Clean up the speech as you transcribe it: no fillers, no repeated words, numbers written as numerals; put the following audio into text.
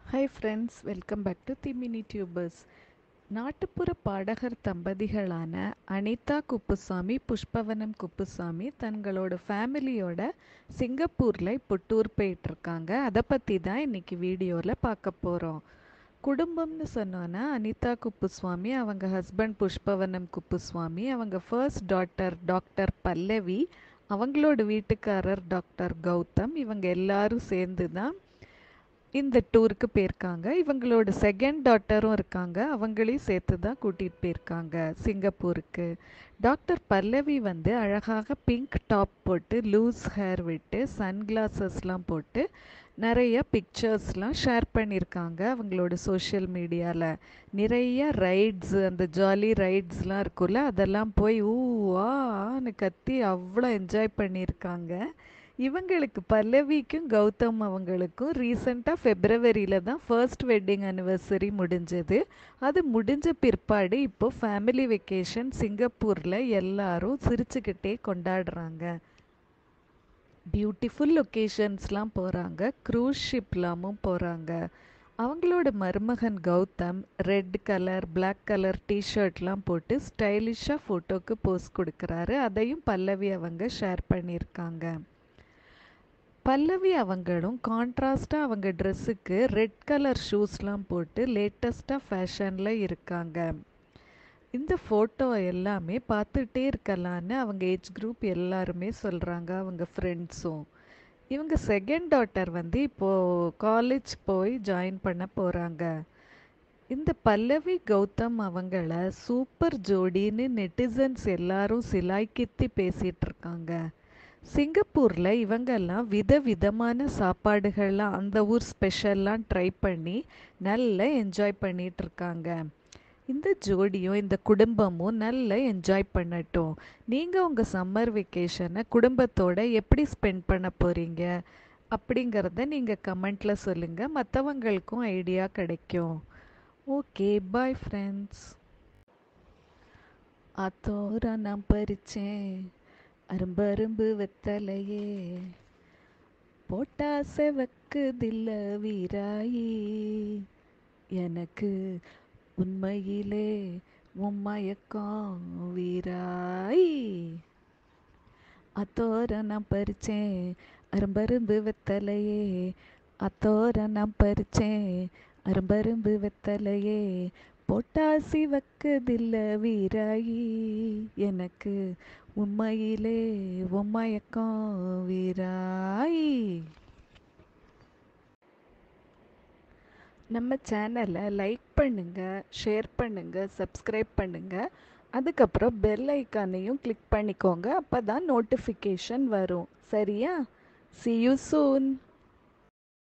Hi friends, welcome back to Thimini Tubers. நாட்டுப்புற பாடகர் தம்பதிகளான அனிதா குப்புசாமி புஷ்பவனம் குப்புசாமி தங்களோட ஃபேமிலியோட சிங்கப்பூரில் இப்போ டூர் போயிட்டுருக்காங்க. அதை பற்றி தான் இன்றைக்கி வீடியோவில் பார்க்க போகிறோம். குடும்பம்னு சொன்னோன்னா அனிதா குப்புசாமி, அவங்க ஹஸ்பண்ட் புஷ்பவனம் குப்புசாமி, அவங்க ஃபர்ஸ்ட் டாட்டர் டாக்டர் பல்லவி, அவங்களோட வீட்டுக்காரர் டாக்டர் கௌதம், இவங்க எல்லாரும் சேர்ந்து தான் இந்த டூருக்கு போயிருக்காங்க. இவங்களோட செகண்ட் டாட்டரும் இருக்காங்க, அவங்களையும் சேர்த்து தான் கூட்டிகிட்டு போயிருக்காங்க சிங்கப்பூருக்கு. டாக்டர் பல்லவி வந்து அழகாக பிங்க் டாப் போட்டு லூஸ் ஹேர் விட்டு சன்கிளாஸஸ்லாம் போட்டு நிறைய பிக்சர்ஸ்லாம் ஷேர் பண்ணியிருக்காங்க அவங்களோட சோஷியல் மீடியாவில். நிறைய ரைட்ஸ், அந்த ஜாலி ரைட்ஸ்லாம் இருக்குல்ல, அதெல்லாம் போய் ஊவான்னு கத்தி அவ்வளோ என்ஜாய் பண்ணியிருக்காங்க. இவங்களுக்கு பல்லவிக்கும் கௌதம் அவங்களுக்கும் ரீசெண்டாக ஃபெப்ரவரியில் தான் ஃபர்ஸ்ட் வெட்டிங் அனிவர்சரி முடிஞ்சது. அது முடிஞ்ச பிற்பாடு இப்போது ஃபேமிலி வெக்கேஷன் சிங்கப்பூரில் எல்லாரும் சிரிச்சுக்கிட்டே கொண்டாடுறாங்க. பியூட்டிஃபுல் லொக்கேஷன்ஸ்லாம் போகிறாங்க, க்ரூஸ் ஷிப்லாமும் போகிறாங்க. அவங்களோட மருமகன் Gautam red colour black colour டிஷர்ட்லாம் போட்டு ஸ்டைலிஷாக ஃபோட்டோக்கு போஸ் கொடுக்குறாரு. அதையும் பல்லவி அவங்க ஷேர் பண்ணியிருக்காங்க. பல்லவி அவங்களும் கான்ட்ராஸ்டாக அவங்க ட்ரெஸ்ஸுக்கு ரெட் கலர் ஷூஸ்லாம் போட்டு லேட்டஸ்ட்டாக ஃபேஷனில் இருக்காங்க. இந்த ஃபோட்டோ எல்லாமே பார்த்துட்டே இருக்கலான்னு அவங்க ஏஜ் குரூப் எல்லாருமே சொல்கிறாங்க, அவங்க ஃப்ரெண்ட்ஸும். இவங்க செகண்ட் டாட்டர் வந்து இப்போது காலேஜ் போய் ஜாயின் பண்ண போகிறாங்க. இந்த பல்லவி கௌதம் அவங்கள சூப்பர் ஜோடின்னு நெட்டிசன்ஸ் எல்லாரும் சிலாய்க்கித்தி பேசிகிட்டு இருக்காங்க. சிங்கப்பூரில் இவங்கெல்லாம் விதவிதமான சாப்பாடுகள்லாம் அந்த ஊர் ஸ்பெஷல்லாம் ட்ரை பண்ணி நல்லா என்ஜாய் பண்ணிகிட்ருக்காங்க. இந்த ஜோடியும் இந்த குடும்பமும் நல்லா என்ஜாய் பண்ணட்டும். நீங்கள் உங்கள் சம்மர் வெக்கேஷனை குடும்பத்தோடு எப்படி ஸ்பெண்ட் பண்ண போகிறீங்க அப்படிங்கிறத நீங்கள் கமெண்ட்டில் சொல்லுங்கள், மற்றவங்களுக்கும் ஐடியா கிடைக்கும். Okay, bye friends. அத்தோரா நான் பறிச்சேன் அரும்பரும்பு வெத்தலையே, போட்டாசை வைக்குதில்ல வீராயி, எனக்கு உண்மையிலே உம்மயக்கம் வீராயி. அத்தோர நான் பறிச்சேன் அரும்பரும்பு வெத்தலையே, அத்தோர நான் பறிச்சேன் அரும்பரும்பு வெத்தலையே, பொட்டாசி வைக்குதில்ல வீராயி, எனக்கு உண்மையிலே உம்மயக்கம் வீராயி. நம்ம சேனலை லைக் பண்ணுங்கள், ஷேர் பண்ணுங்கள், சப்ஸ்கிரைப் பண்ணுங்கள். அதுக்கப்புறம் பெல் ஐக்கானையும் கிளிக் பண்ணிக்கோங்க, அப்போ தான் நோட்டிஃபிகேஷன் வரும். சரியா? See you soon.